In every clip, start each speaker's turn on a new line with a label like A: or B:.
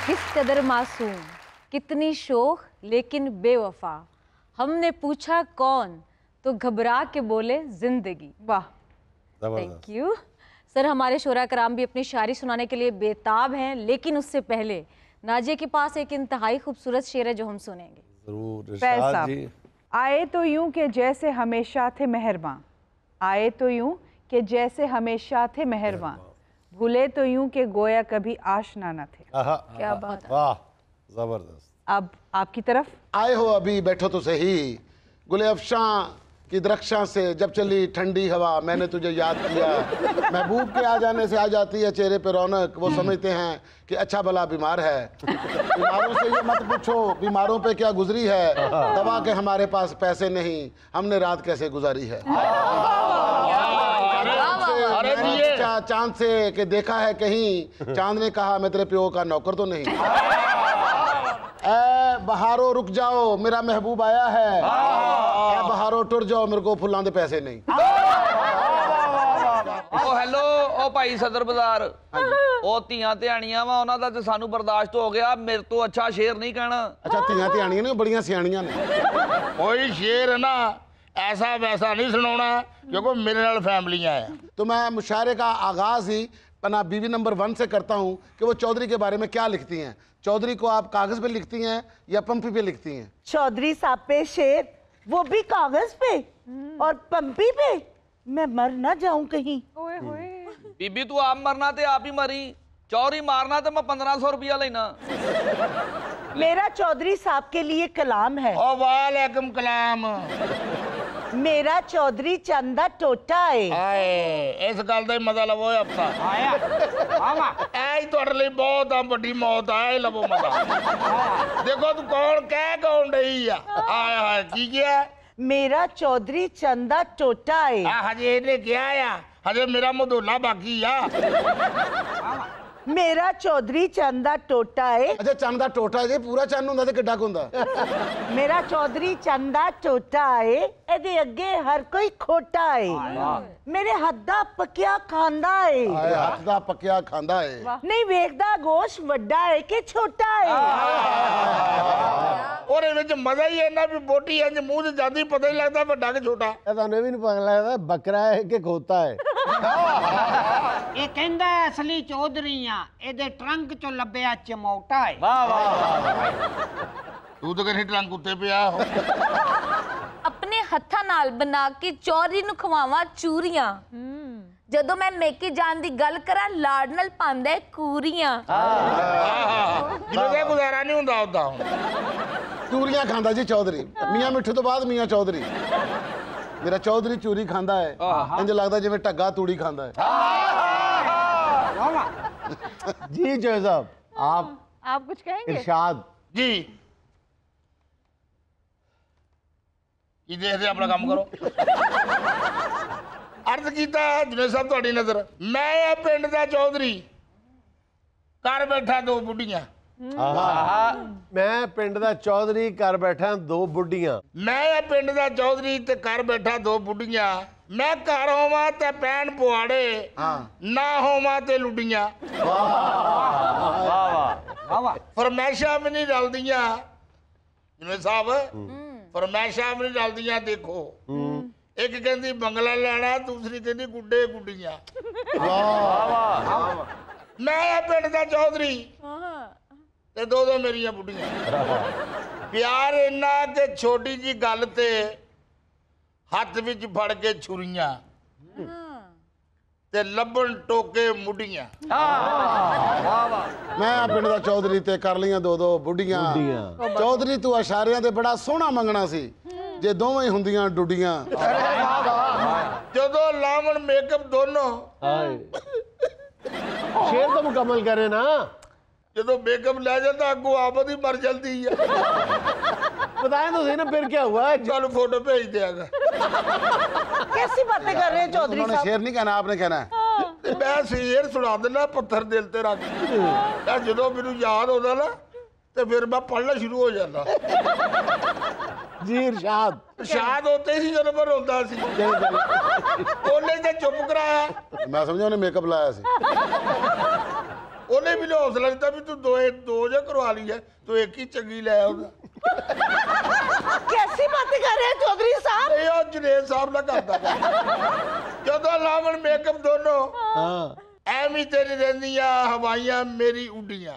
A: किस कदर मासूम, कितनी शोख लेकिन बेवफा। हमने पूछा कौन, तो घबरा के बोले जिंदगी। वाह, थैंक यू सर। हमारे शोरा कराम भी अपनी शायरी सुनाने के लिए बेताब हैं, लेकिन उससे पहले नाजिया के पास एक इंतहाई खूबसूरत शेर है जो हम सुनेंगे।
B: जरूर
C: पैसा आए तो यूं कि जैसे हमेशा थे मेहरबान, आए तो यूं कि जैसे हमेशा थे मेहरबान, भूले तो यूं कि गोया कभी आशना न थे।
A: क्या बात है,
B: वाह जबरदस्त।
C: अब आपकी तरफ
D: आए हो अभी बैठो तो सही, गुले अफशां की दरख्शां से जब चली ठंडी हवा, मैंने तुझे याद किया। महबूब के आ जाने से आ जाती है चेहरे पे रौनक, वो समझते हैं कि अच्छा भला बीमार है। बीमारों से ये मत पूछो बीमारों पे क्या गुजरी है, दवा के हमारे पास पैसे नहीं, हमने रात कैसे गुजारी है। चांद से कि देखा है कहीं, चांद ने कहा मैं तेरे प्यो का नौकर तो नहीं। ए बहारो रुक जाओ मेरा महबूब आया है, ए बहारो टुर जाओ मेरे को फुलां दे पैसे नहीं।
E: ओ हेलो ओ भाई सदर बाजार, ओ ਧੀਆਂ ਧਿਆਣੀਆਂ ਵਾ ਉਹਨਾਂ ਦਾ ਤੇ ਸਾਨੂੰ ਬਰਦਾਸ਼ਤ ਹੋ ਗਿਆ, ਮੇਰੇ ਤੋਂ अच्छा शेर नहीं कहना।
D: अच्छा ਧੀਆਂ ਧਿਆਣੀਆਂ ਨੇ ਬੜੀਆਂ ਸਿਆਣੀਆਂ ਨੇ।
F: कोई शेर है ना ऐसा वैसा नहीं सुनाना, क्योंकि मेरे नाल फैमिलियां हैं।
D: तो मैं मुशायरे का आगाज ही पना बीवी नंबर 1 से करता हूँ कि वो चौधरी के बारे में क्या लिखती हैं। चौधरी को आप कागज पे लिखती हैं या पंपी पे लिखती हैं?
G: चौधरी साहब पे शेर, वो भी कागज पे और पंपी पे, मैं मर ना जाऊं कहीं।
C: ओए होए।
E: बीबी तू आप मरना ते आप ही मरी, चौरी मारना तो मैं 1500 रुपया लेना।
G: मेरा चौधरी साहब के लिए कलाम है।
F: ओ वालेकुम कलाम।
G: मेरा चौधरी चंदा टोटा है।
F: आए इस गल दा मजा लवो अपना आया आवा ऐ तुहाडे लई बहुत बड़ी मौत आए लवो मजा। देखो तू कौन कह कौन रही है, आया हाय की किया?
G: मेरा चौधरी चंदा टोटा है।
F: हजे इन्हें क्या आ, हजे मेरा मधोला बाकी आ।
G: मेरा चौधरी चंदा टोटा है।
D: अच्छा चंद दा टोटा जे पूरा चंद हुंदा ते किड्डा कुंदा?
G: मेरा चौधरी चंदा टोटा है, एदे अगे हर कोई खोटा है। मेरे हथ दा पक्या खांदा है।
D: हथ दा पक्या खांदा है।
G: नहीं वेखदा गोश्त वड्डा है कि छोटा है।
F: और इहदे विच मजा ही इन्ना भी बोटी इंज मुंह च जांदी पता ही लगदा वड्डा कि छोटा।
B: ਤੁਹਾਨੂੰ ਵੀ ਨਹੀਂ ਪਤਾ ਲੱਗਦਾ ਬੱਕਰਾ ਹੈ ਕਿ ਖੋਤਾ ਹੈ।
H: ਇਹ ਕਹਿੰਦਾ ਅਸਲੀ ਚੌਧਰੀ ਆ, ਇਹਦੇ ਟਰੰਕ ਚੋਂ ਲੱਭਿਆ ਚਮੋਟਾ ਹੈ।
E: वाह वाह
F: ਤੂੰ ਤਾਂ ਕਹਿੰਦੀ ਟਰੰਕ ਉੱਤੇ ਪਿਆ ਹੋ।
A: अपने हत्था नाल बना के चौधरी नूं खवावां चूरियां, जदों मैं मेके जान दी गल करा लाड़ नाल पांदा है कूरियां।
F: ਜਿਵੇਂ ਦਾ ਗੁਜ਼ਾਰਾ ਨਹੀਂ ਹੁੰਦਾ ਉਦਾਂ
D: चूरियां खांदा जी चौधरी, मियां मिठू तो बाद मियां चौधरी। मेरा चौधरी चूरी खांदा है, इंज लगदा जिवें टग्गा तूड़ी खांदा है।
B: जी जो साहब
C: आप कुछ कहेंगे?
B: इरशाद
F: जी ये देखते अपना काम करो। अर्ज कीता जुनेद साहब तुहाडी नजर, मैं आ पिंड दा चौधरी, घर बैठा दो बुढ़ियां।
B: मैं पिंड दा चौधरी कर बैठा दो बुढ़ियां।
F: मैं आ पिंड दा चौधरी ते घर बैठा दो बुढ़ियां, मैं घर होवां ते पैन पुआड़े, ना होवां ते लुडियां। फरमैशां भी नहीं रलदियां जुनेद साहब, फरमैशां भी नहीं रलदियां। देखो एक कहती बंगला लेना, दूसरी कहती गुड्डे गुड्डियां। मैं आ पिंड दा चौधरी ते दो दो मेरियां बुढ़ियां। प्यार इन्ना कि छोटी जी गल ते हथ विच फड़ के छुरियां ते लब्बन टोके मुढ़ियां।
D: मैं पिंड दा चौधरी ते कर लियां दो दो बुढ़ियां। चौधरी तू इशारियां ते बड़ा सोहना मंगना सी, जे दोवें ही हुंदियां डुडियां।
F: जदों लावण मेकअप दोनों
B: शेर तो मुकम्मल करे ना।
F: जदों मेकअप ले जाता अगो आपद ही मर जाती है।
B: बताएं तो सही ना फिर क्या हुआ?
F: चल फोटो भेज देगा।
G: कैसी बातें कर रहे हैं चौधरी
D: उन्होंने
G: साहब?
D: शेर नहीं कहना, आपने कहना है।
F: मैं शेर सुना देना पत्थर दिल ते रख, जदों मैनू याद होता ना तो फिर मैं पढ़ना शुरू हो जाता।
B: जी इरशाद
F: शाद होते ही जब मैं रोंदा सी, ओने ते चुप कराया।
D: मैं समझा उन्हें मेकअप लाया सी।
F: ਉਹਨੇ ਵੀ ਹੌਸਲਾ ਦਿੱਤਾ ਵੀ ਤੂੰ ਦੋ ਜੇ ਕਰਵਾ ਲਈ ਹੈ, ਤੂੰ ਇੱਕ ਹੀ ਚੰਗੀ ਲੈ ਆਉਂਦਾ।
G: कैसी बातें कर रहे हैं चौधरी साहब?
F: ਨਹੀਂ ਉਹ ਜੁਨੇਦ ਸਾਹਿਬ ਨਾਲ ਕਰਦਾ ਜਦੋਂ ਲਾਵਣ ਮੇਕਅਪ ਦੋਨੋਂ
B: हाँ
F: ਐਵੇਂ ਤੇਰੀ ਰਹਿੰਦੀਆਂ ਹਵਾਈਆਂ ਮੇਰੀ ਉੱਡੀਆਂ।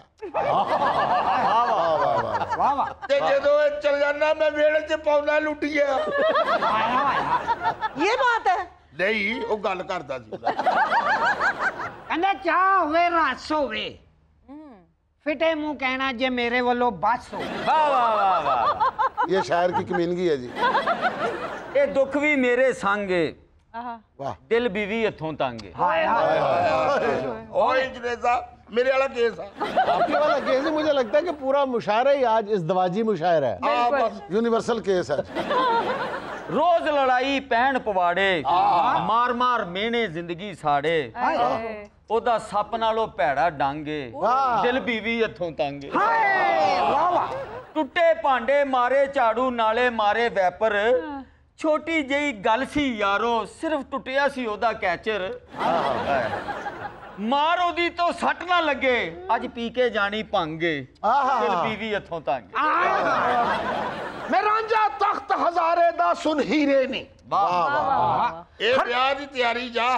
H: ਵਾਹ ਵਾਹ
F: ਤੇ ਜਦੋਂ ਇਹ ਚੱਲ ਜਾਂਦਾ ਮੈਂ ਵੇੜੇ 'ਚ ਪਾਉਣਾ ਲੁੱਟੀਆਂ।
G: ये बात है।
F: ਨਹੀਂ ਉਹ ਗੱਲ ਕਰਦਾ ਸੀ।
H: ਕਹਿੰਦਾ ਚਾਹ ਹੋਵੇ ਰਸ ਹੋਵੇ ਫਿਟੇ ਮੂੰਹ ਕਹਿਣਾ ਜੇ ਮੇਰੇ ਵੱਲੋਂ ਬਸ ਹੋ।
I: ਵਾਹ ਵਾਹ ਵਾਹ ਵਾਹ
D: ये शायर की कमीनगी है जी।
I: ਇਹ ਦੁੱਖ ਵੀ ਮੇਰੇ ਸੰਗ ਏ
D: वाह
I: ਦਿਲ ਵੀ ਇੱਥੋਂ ਤੰਗ ਏ।
H: ਹਾਏ ਹਾਏ
F: ਓਏ ਜੁਨੇਦ ਸਾਹਿਬ ਮੇਰੇ ਵਾਲਾ ਕੇਸ ਆ।
B: आपके वाला केस ही मुझे लगता है कि पूरा मुशायरा ही आज इज़्दवाजी मुशायरा है।
F: ਬਸ
D: यूनिवर्सल केस है।
I: ਰੋਜ਼ ਲੜਾਈ ਪੈਣ ਪਵਾੜੇ ਮਾਰ ਮਾਰ ਮਿਹਣੇ ਜ਼ਿੰਦਗੀ ਸਾੜੇ ਉਹਦਾ ਸੱਪ ਨਾਲੋਂ ਭੈੜਾ ਡਾਂਗੇ ਦਿਲ ਵੀ ਇੱਥੋਂ ਤੰਗੇ
H: ਵਾਹ ਵਾਹ
I: ਟੁੱਟੇ ਭਾਂਡੇ ਮਾਰੇ ਝਾੜੂ ਨਾਲੇ ਮਾਰੇ ਵੈਪਰ ਛੋਟੀ ਜਿਹੀ ਗੱਲ ਸੀ ਯਾਰੋ ਸਿਰਫ ਟੁੱਟਿਆ ਸੀ ਉਹਦਾ ਕੈਚਰ ਮਾਰ ਉਹਦੀ ਤੋਂ ਸੱਟ ਨਾ ਲੱਗੇ ਅੱਜ ਪੀ ਕੇ ਜਾਣੀ ਭੰਗੇ ਦਿਲ ਵੀ ਇੱਥੋਂ ਤੰਗੇ
F: ਮੈਂ ਰਾਂਝਾ ਤਖਤ ਹਜ਼ਾਰੇ ਦਾ ਸੁਨ ਹੀਰੇ ਨੀ। ਇਹ ਵਿਆਹ ਦੀ ਤਿਆਰੀ ਜਾ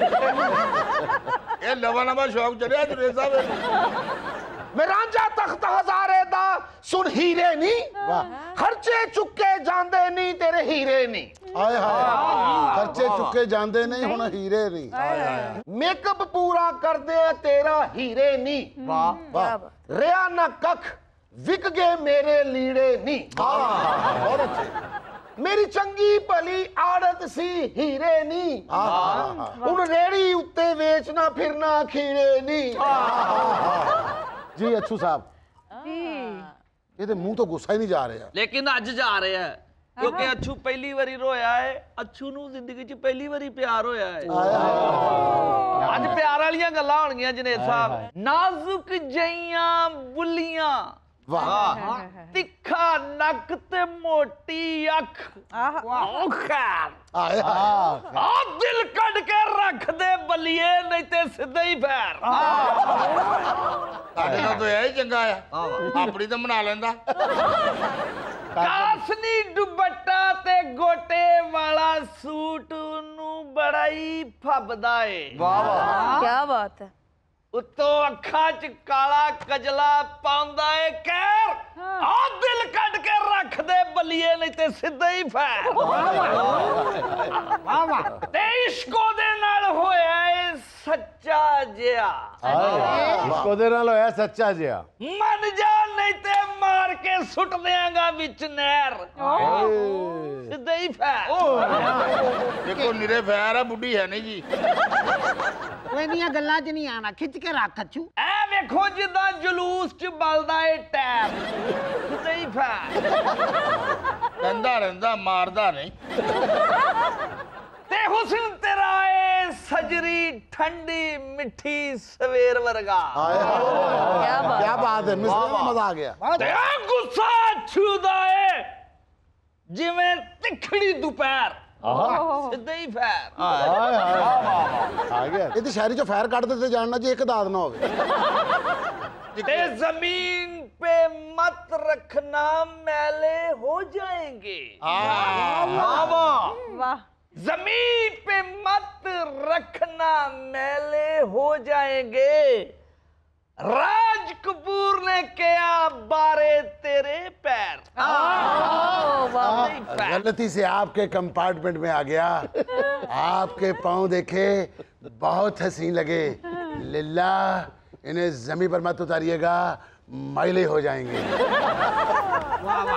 F: ਇਹ ਨਵਾਂ ਸ਼ੌਕ ਚੜਿਆ ਜੁਨੇਦ ਸਾਹਿਬ। ਮੈਂ ਰਾਂਝਾ ਤਖਤ ਹਜ਼ਾਰੇ ਦਾ ਸੁਨ ਹੀਰੇ ਨੀ ਖਰਚੇ ਚੁੱਕੇ ਜਾਂਦੇ ਨਹੀਂ ਤੇਰੇ ਹੀਰੇ ਨੀ।
D: हाय हाय खर्चे चुके जाते नहीं हुण हीरे नहीं।
F: ਮੇਕਅਪ ਪੂਰਾ ਕਰਦੇ ਆ ਤੇਰਾ ਹੀਰੇ ਨੀ।
D: वाह
F: ਰਿਆ ਨਾ ਕੱਖ ਵਿਕ ਗਏ ਮੇਰੇ ਲੀੜੇ ਨੀ।
D: बहुत अच्छे।
F: ਮੇਰੀ ਚੰਗੀ ਭਲੀ ਆਦਤ ਸੀ ਹੀਰੇ ਨੀ। ਹੁਣ ਰੇੜੀ ਉੱਤੇ ਵੇਚਣਾ ਫਿਰਨਾ ਖੀਰੇ ਨੀ।
D: जी अच्छू साहब ये तो मुंह तो गुस्सा ही नहीं जा रहा।
E: ਲੇਕਿਨ ਅੱਜ ਜਾ ਰਿਹਾ ਹੈ ਕਿਉਂਕਿ ਅੱਛੂ ਪਹਿਲੀ ਵਾਰੀ ਰੋਇਆ ਹੈ। ਅੱਛੂ ਨੂੰ ਜ਼ਿੰਦਗੀ 'ਚ ਪਹਿਲੀ ਵਾਰੀ ਪਿਆਰ ਹੋਇਆ ਹੈ। ਅੱਜ ਪਿਆਰ ਵਾਲੀਆਂ ਗੱਲਾਂ ਹੋਣਗੀਆਂ ਜੁਨੇਦ ਸਾਹਿਬ। ਨਾਜ਼ੁਕ ਜਈਆਂ ਬੁੱਲੀਆਂ
D: वाह
E: ਤਿੱਖਾ ਨੱਕ ਤੇ ਮੋਟੀ ਅੱਖ
D: हाय हाय
E: ਆ ਦਿਲ ਕੱਢ ਕੇ ਰੱਖ ਦੇ ਬਲੀਏ ਨਹੀਂ ਤੇ ਸਿੱਧਾ ਹੀ ਫੈਰ।
F: ਸਾਡੇ ਨਾਲ ਤਾਂ ਇਹ ਚੰਗਾ ਆ ਆਪਣੀ ਤਾਂ ਬਣਾ ਲੈਂਦਾ।
E: ਕਾਸਨੀ ਦੁਪੱਟਾ ਤੇ ਗੋਟੇ ਵਾਲਾ ਸੂਟ ਨੂੰ ਬੜਾ ਹੀ ਫੱਬਦਾ ਏ।
A: क्या बात है।
E: ਉੱਤੋਂ ਅੱਖਾਂ 'ਚ ਕਾਲਾ ਕਜਲਾ ਪਾਉਂਦਾ ਏ ਕਹਿਰ ਆ ਦਿਲ ਕੱਢ ਕੇ ਰੱਖ ਦੇ ਬਲੀਏ ਨਹੀਂ ਤੇ ਸਿੱਧਾ ਹੀ ਫੈਰ।
H: ਵਾਹ ਵਾਹ
E: ਤੇ ਇਸ਼ਕੋ ਦੇ ਨਾਲ ਹੋਇਆ ਏ ਸੱਚਾ ਜਿਹਾ
B: इसको देना लो है सच्चा जिया।
E: ਮੰਨ ਜਾ ਨਹੀਂ ਤੇ ਮਾਰ ਕੇ ਸੁੱਟ ਦਿਆਂਗਾ ਵਿੱਚ ਨਹਿਰ ਸਿੱਧਾ ਹੀ ਫੈਰ।
F: ਦੇਖੋ ਨਿਰੇ ਫੈਰ ਆ ਬੁੱਢੀ ਹੈ ਨਹੀਂ ਜੀ।
H: ਉਹ ਇਹਦੀਆਂ ਗੱਲਾਂ 'ਚ ਨਹੀਂ ਆਣਾ ਖਿੱਚ ਕੇ ਰੱਖ ਅੱਛੂ।
E: ਐ ਵੇਖੋ ਜਿੱਦਾਂ ਜਲੂਸ 'ਚ ਬਲਦਾ ਏ ਟੈਰ ਸਿੱਧਾ ਹੀ ਫੈਰ।
F: ਰਹਿੰਦਾ ਰਹਿੰਦਾ ਮਾਰਦਾ ਨਹੀਂ।
E: ਤੇ ਹੁਸਨ ਤੇਰਾ ਏ ਸਜਰੀ ਠੰਡੀ ਮਿੱਠੀ ਸਵੇਰ ਵਰਗਾ
D: क्या बात है मिसरे में मजा आ गया।
E: ਤੇ ਆ ਗੁੱਸਾ ਛੂਦਾ ਏ ਜਿਵੇਂ ਤਿੱਖੜੀ ਦੁਪਹਿਰ ਸਿੱਧਾ ਹੀ ਫੈਰ।
B: हाय हाय आ गया।
D: ये तो शायरी जो फैर काट देते जानना जी एक दाद ना हो।
E: ते जमीन पे मत रखना मैले हो जाएंगे।
C: वाह
E: जमीन पे मत रखना मैले हो जाएंगे। राज कपूर ने किया बारे तेरे पैर।
D: गलती से आपके कंपार्टमेंट में आ गया। आपके पाँव देखे बहुत हसीन लगे। लिल्ला इन्हें जमीन पर मत उतारिएगा मैले हो जाएंगे।